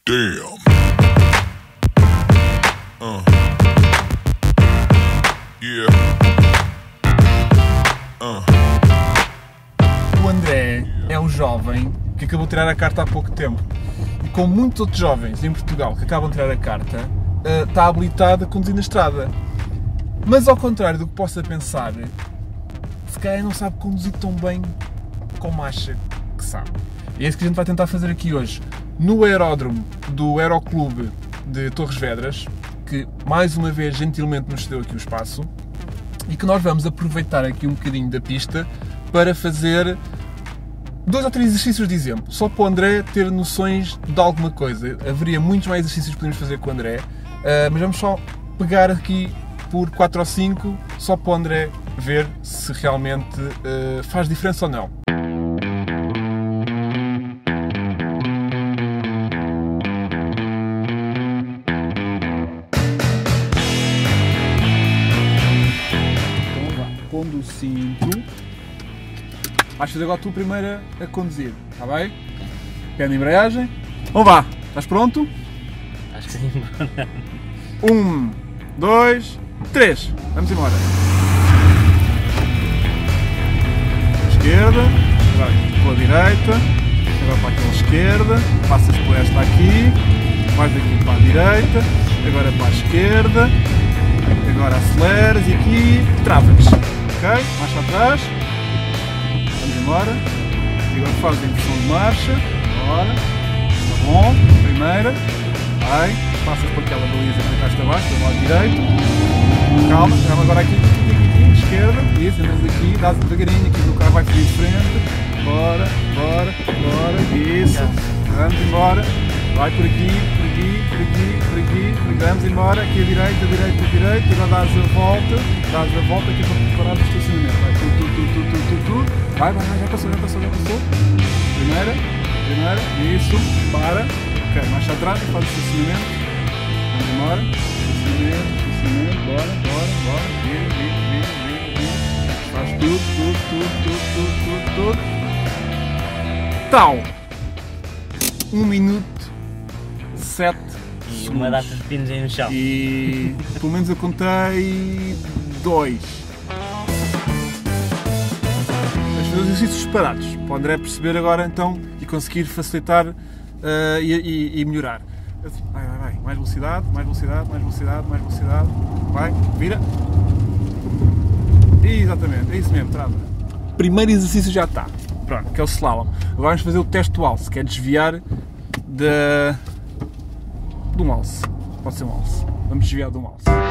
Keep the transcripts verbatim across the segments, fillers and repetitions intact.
Damn. Uh. Yeah. Uh. O André é um jovem que acabou de tirar a carta há pouco tempo. E como muitos outros jovens em Portugal que acabam de tirar a carta, uh, está habilitado a conduzir na estrada. Mas ao contrário do que possa pensar, se calhar não sabe conduzir tão bem como acha que sabe. E é isso que a gente vai tentar fazer aqui hoje, no aeródromo do Aeroclube de Torres Vedras, que mais uma vez gentilmente nos cedeu aqui o espaço, e que nós vamos aproveitar aqui um bocadinho da pista para fazer dois ou três exercícios de exemplo, só para o André ter noções de alguma coisa. Haveria muitos mais exercícios que podemos fazer com o André, mas vamos só pegar aqui por quatro ou cinco, só para o André ver se realmente faz diferença ou não. Pondo o cinto, vais fazer agora tu primeiro a conduzir, está bem? Pé na embreagem. Vamos vá, estás pronto? Acho que sim. Um, dois, três, vamos embora. Esquerda, agora pela direita, agora para aquela esquerda, passas por esta aqui, vais daqui para a direita, agora para a esquerda, agora aceleras e aqui travas. Ok, mais para trás, vamos embora, e agora fazes a inversão de marcha, agora, está bom, primeira, vai, passas por aquela baliza que deitaste abaixo, do lado direito, calma, calma agora aqui, aqui, aqui, aqui, esquerda, isso, andas aqui, dás devagarinho, aqui no carro vai fluir de frente, bora, bora, bora, isso, vamos embora, vai por aqui, por aqui, por aqui, por aqui, por aqui, vamos embora, aqui a direita, a direita, a direita, agora dás a volta, dás a volta aqui para preparar o estacionamento, vai, tu, tu, tu, tu, tu, tu, tu, vai, vai, vai, já passou, já passou, já passou, primeira, primeira, isso, para, ok, mais atrás, faz o estacionamento, vamos embora, estacionamento, estacionamento, bora, bora, bora, vira, vira, vira, vira, vira, faz tudo, tudo, tudo, tudo, tudo, tudo, tudo, tal, um minuto, sete E uma data de pinos aí no chão. E pelo menos eu contei dois. Vamos fazer os exercícios separados, para o André perceber agora então e conseguir facilitar uh, e, e, e melhorar. Vai, vai, vai, mais velocidade, mais velocidade, mais velocidade, mais velocidade. Vai, vira. Exatamente, é isso mesmo, trava. Primeiro exercício já está. Pronto, que é o slalom. Agora vamos fazer o teste do alce, que é desviar da... de um alce. Pode ser um alce. Vamos desviar de um alce. Não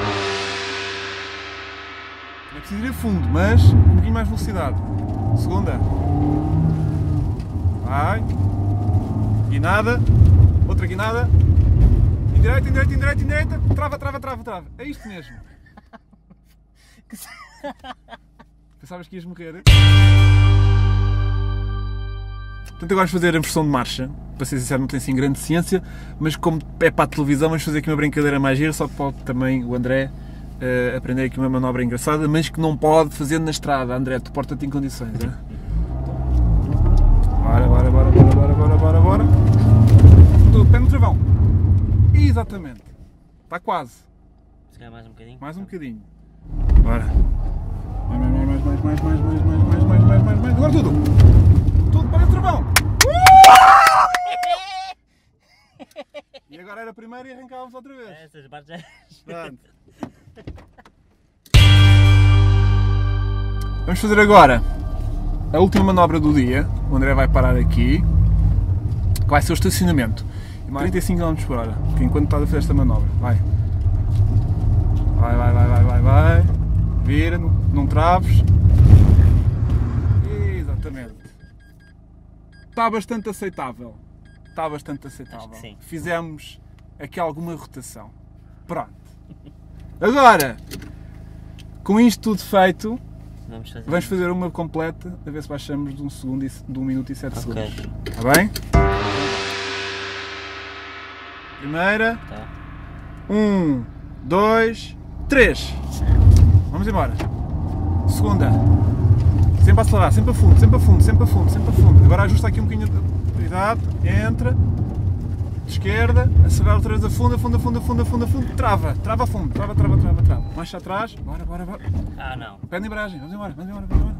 é preciso ir a fundo, mas um pouquinho mais velocidade. Segunda. Vai. Guinada. Outra guinada. Indireita, indireita, indireita, indireita. Trava, trava, trava, trava. É isto mesmo. Pensavas que ias morrer? Portanto, agora vamos fazer a inversão de marcha. Para ser sincero, não tem assim grande ciência, mas como é para a televisão, vamos fazer aqui uma brincadeira mais gira, só que pode também o André uh, aprender aqui uma manobra engraçada, mas que não pode fazer na estrada. André, tu porta-te em condições, é? Bora, bora, bora, bora, bora, bora, bora, bora. Tudo, pé no travão. Exatamente. Está quase. Se calhar mais um bocadinho. Mais um bocadinho. Bora. Mais, mais, mais, mais, mais, mais, mais, mais, mais, mais, mais, mais, mais. Agora tudo. Tudo para o travão. E agora era a primeira e arrancávamos outra vez. Essas partes já... Pronto. Vamos fazer agora a última manobra do dia. O André vai parar aqui, que vai ser o estacionamento. trinta e cinco quilómetros por hora, que enquanto está a fazer esta manobra. Vai. Vai, vai, vai, vai, vai, vai. Vira, não, não traves. Exatamente. Está bastante aceitável. Está bastante aceitável. Acho que sim. Fizemos aqui alguma rotação. Pronto. Agora, com isto tudo feito, Vamos fazer, vamos fazer uma completa, a ver se baixamos de um segundo e de um minuto e sete Ok. segundos. Está bem? Primeira. Tá. Um, dois, três. Vamos embora. Segunda. Sempre a acelerar, sempre a fundo, sempre a fundo, sempre a fundo, sempre a fundo. Agora ajusta aqui um bocadinho de cuidado, entra. esquerda, acelerar outra vez a fundo, a fundo, a fundo, a fundo, a fundo, a fundo, trava, trava a fundo, trava, trava, trava, trava. Marcha atrás, bora, bora, bora. Ah, não. Pé na embreagem, vamos embora, vamos embora, vamos embora.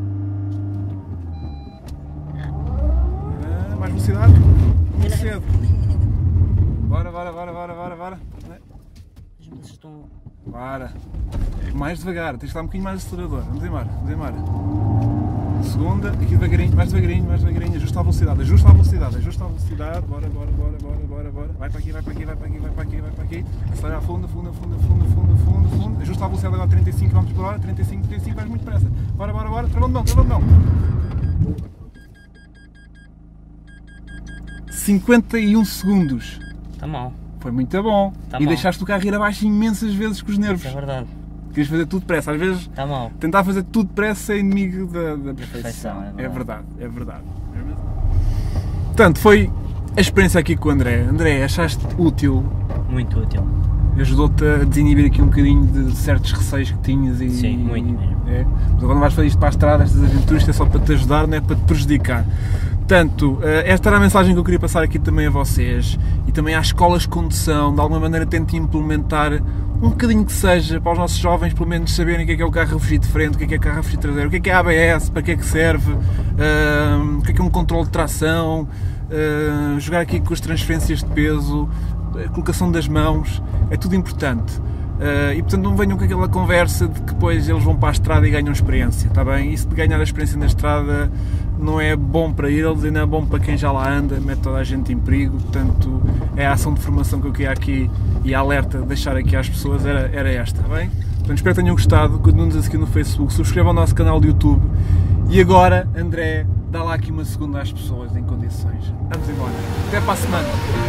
Ah, mais velocidade, muito cedo. Bora, bora, bora, bora, bora, bora. As moças estão... Bora. Mais devagar, tens de dar um bocadinho mais de acelerador. Vamos embora, vamos embora. Segunda, aqui devagarinho, mais devagarinho, mais devagarinho. Ajusta a velocidade, ajusta a velocidade, ajusta a velocidade. Bora, bora, bora, bora, bora, bora. Vai para aqui, vai para aqui, vai para aqui, vai para aqui, vai para aqui. Acelera a fundo, fundo, fundo, fundo, fundo, fundo, fundo. Ajusta a velocidade agora a trinta e cinco quilómetros por hora, trinta e cinco, trinta e cinco, vais muito depressa. Bora, bora, bora. Travão de mão, travão de mão. cinquenta e um segundos. Está mal. Foi muito bom. Tá e mal. deixaste o carro ir abaixo imensas vezes com os nervos. Isso é verdade. Querias fazer tudo depressa. Às vezes, Está mal. tentar fazer tudo depressa é inimigo da, da perfeição. Perfeição, é É verdade. verdade, é verdade. Portanto, foi a experiência aqui com o André. André, achaste útil? Muito útil. Ajudou-te a desinibir aqui um bocadinho de certos receios que tinhas e... Sim, muito mesmo. É. Mas agora não vais fazer isto para a estrada, estas aventuras, isto é só para te ajudar, não é para te prejudicar. Portanto, esta era a mensagem que eu queria passar aqui também a vocês e também às escolas de condução. De alguma maneira tentem implementar um bocadinho que seja para os nossos jovens pelo menos saberem o que é que é o carro a fugir de frente, o que é que é o carro a fugir traseiro, o que é que é a A B S, para que é que serve, uh, o que é que é um controle de tração, uh, jogar aqui com as transferências de peso, a colocação das mãos, é tudo importante. Uh, e portanto não venham com aquela conversa de que depois eles vão para a estrada e ganham experiência, está bem? Isso de ganhar a experiência na estrada não é bom para eles e não é bom para quem já lá anda, mete toda a gente em perigo, portanto é a ação de formação que eu queria aqui e a alerta de deixar aqui às pessoas era, era esta, está bem? Portanto espero que tenham gostado, continuem-nos a seguir no Facebook, subscrevam o nosso canal de YouTube e agora, André, dá lá aqui uma segunda às pessoas em condições. Vamos embora, até para a semana!